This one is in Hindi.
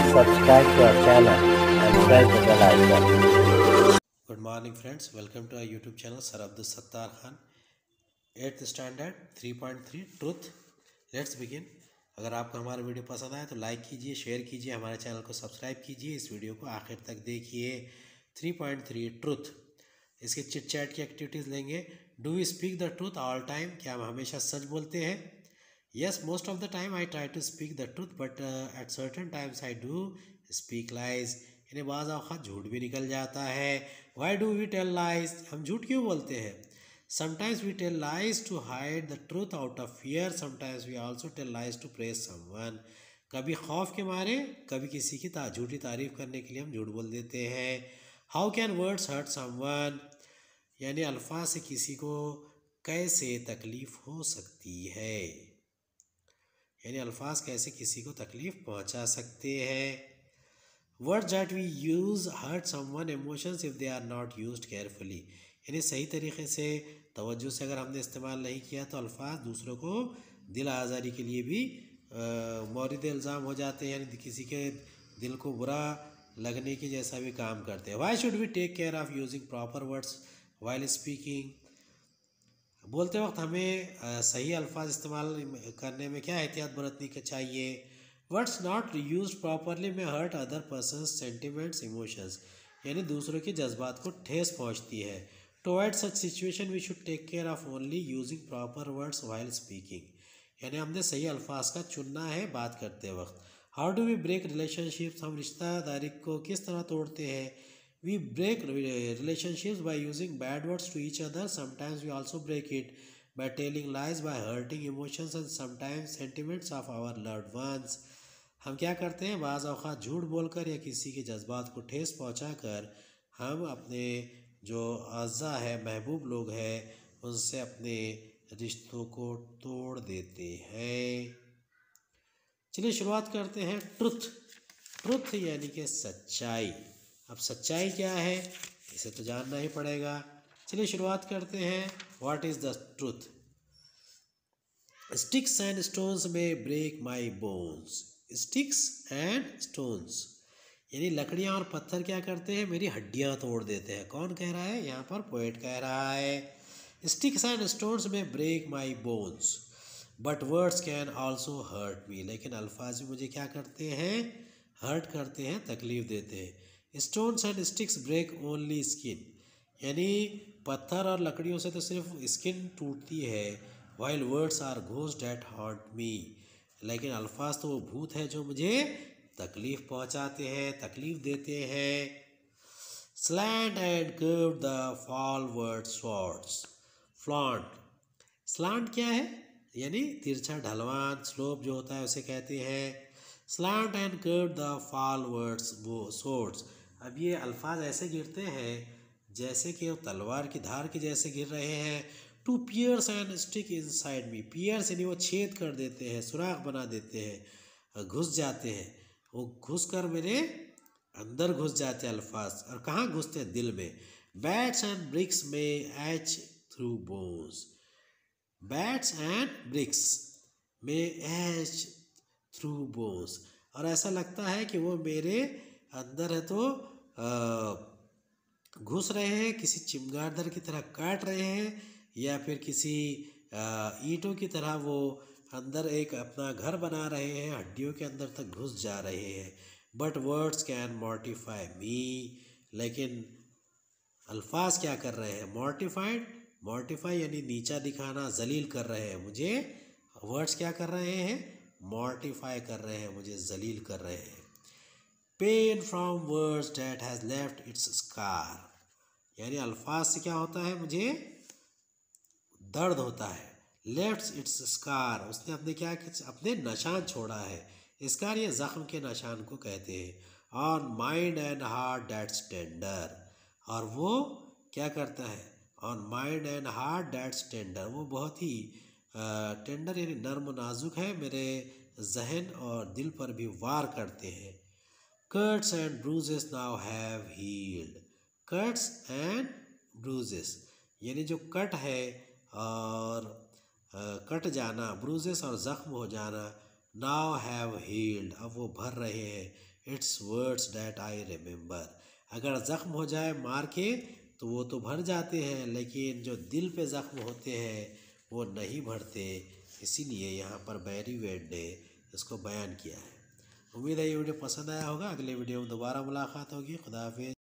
subscribe to our channel and press the bell icon. Good morning friends, welcome to our YouTube channel Sir Abdul Sattar Khan. 8th standard 3.3 Truth. Let's begin. अगर आपको हमारा वीडियो पसंद आए तो लाइक कीजिए, शेयर कीजिए, हमारे चैनल को सब्सक्राइब कीजिए, इस वीडियो को आखिर तक देखिए। 3.3 ट्रूथ, इसके चिट चैट की एक्टिविटीज़ लेंगे। Do we speak the truth all time, क्या हम हमेशा सच बोलते हैं? Yes, most of the time I try to speak the truth but at certain times I do speak lies. इन्हें बाज़ औक़ात झूठ भी निकल जाता है। Why do we tell lies, हम झूठ क्यों बोलते हैं? Sometimes we tell lies to hide the truth out of fear. Sometimes we also tell lies to praise someone. कभी खौफ के मारे, कभी किसी की झूठी तारीफ करने के लिए हम झूठ बोल देते हैं। How can words hurt someone? यानी अल्फाज से किसी को कैसे तकलीफ़ हो सकती है, यानी अल्फाज कैसे किसी को तकलीफ़ पहुंचा सकते हैं। Words that we use hurt someone emotions if they are not used carefully. यानी सही तरीके से तवज्जो से अगर हमने इस्तेमाल नहीं किया तो अल्फाज दूसरों को दिल आज़ारी के लिए भी मौरिद इल्ज़ाम हो जाते हैं, यानी किसी के दिल को बुरा लगने के जैसा भी काम करते हैं। Why should we take care of using proper words while speaking, बोलते वक्त हमें सही अल्फाज इस्तेमाल करने में क्या एहतियात बरतनी के चाहिए? Words not use properly may hurt other persons sentiments emotions, यानी दूसरों के जज्बात को ठेस पहुंचती है। To avoid such situation we should take care of only using proper words while speaking, यानी हमने सही अल्फाज का चुनना है बात करते वक्त। How do we break relationships, हम रिश्तेदारी को किस तरह तोड़ते हैं? We break relationships by using bad words to each other. Sometimes we also break it by telling lies, by hurting emotions and sometimes sentiments of our loved ones. हम क्या करते हैं? बाज़ औक़ात झूठ बोलकर या किसी के जज्बात को ठेस पहुँचाकर हम अपने जो आज़ा है, महबूब लोग हैं, उनसे अपने रिश्तों को तोड़ देते हैं। चलिए शुरुआत करते हैं ट्रुथ। ट्रुथ यानी कि सच्चाई। अब सच्चाई क्या है इसे तो जानना ही पड़ेगा। चलिए शुरुआत करते हैं। What is the truth? Sticks and stones may break my bones. Sticks and stones यानी लकड़ियाँ और पत्थर क्या करते हैं? मेरी हड्डियाँ तोड़ देते हैं। कौन कह रहा है? यहाँ पर पोएट कह रहा है। Sticks and stones may break my bones but words can also hurt me, लेकिन अल्फाज भी मुझे क्या करते हैं? हर्ट करते हैं, तकलीफ़ देते हैं। Stones and sticks break only skin, यानी पत्थर और लकड़ियों से तो सिर्फ स्किन टूटती है। While words are ghost that haunt me, लेकिन अल्फाज तो वो भूत है जो मुझे तकलीफ़ पहुंचाते हैं, तकलीफ़ देते हैं। Slant and curve the fall word swords. Slant, slant क्या है? यानी तिरछा ढलवान, स्लोप जो होता है उसे कहते हैं। Slant and curve the fall words swords, अब ये अल्फाज ऐसे गिरते हैं जैसे कि तलवार की धार के जैसे गिर रहे हैं। To pierce and stick inside me, pierce यानी वो छेद कर देते हैं, सुराख बना देते हैं, घुस जाते हैं, वो घुस कर मेरे अंदर घुस जाते हैं अल्फाज। और कहाँ घुसते हैं? दिल में। Bats and bricks may ache through bones, bats and bricks may ache through bones, और ऐसा लगता है कि वो मेरे अंदर है तो घुस रहे हैं, किसी चिमगादड़ की तरह काट रहे हैं, या फिर किसी ईंटों की तरह वो अंदर एक अपना घर बना रहे हैं, हड्डियों के अंदर तक घुस जा रहे हैं। But words can mortify me, लेकिन अल्फाज क्या कर रहे हैं? मॉर्टिफाइड, मॉर्टिफाई यानी नीचा दिखाना, जलील कर रहे हैं मुझे। वर्ड्स क्या कर रहे हैं? मॉर्टिफाई कर रहे हैं, मुझे जलील कर रहे हैं। Pain from words that has left its scar, यानी अल्फाज से क्या होता है? मुझे दर्द होता है। लेफ्ट इट्स स्कार, उसने अपने क्या, अपने निशान छोड़ा है। स्कार ये ज़ख्म के निशान को कहते हैं। On mind and heart that's tender, और वो क्या करता है? On mind and heart that's tender, वो बहुत ही टेंडर यानी नर्म नाजुक है, मेरे जहन और दिल पर भी वार करते हैं। Cuts and bruises now have healed, cuts and bruises यानी जो कट है और कट जाना, ब्रूजेस और ज़ख्म हो जाना। नाउ हैव हील्ड, अब वो भर रहे हैं। It's words that I remember. अगर ज़ख्म हो जाए मार के तो वो तो भर जाते हैं, लेकिन जो दिल पे ज़ख्म होते हैं वो नहीं भरते। इसीलिए यहाँ पर बैरी वेड ने इसको बयान किया है। उम्मीद है ये वीडियो पसंद आया होगा। अगले वीडियो में दोबारा मुलाकात होगी। खुदा हाफिज़।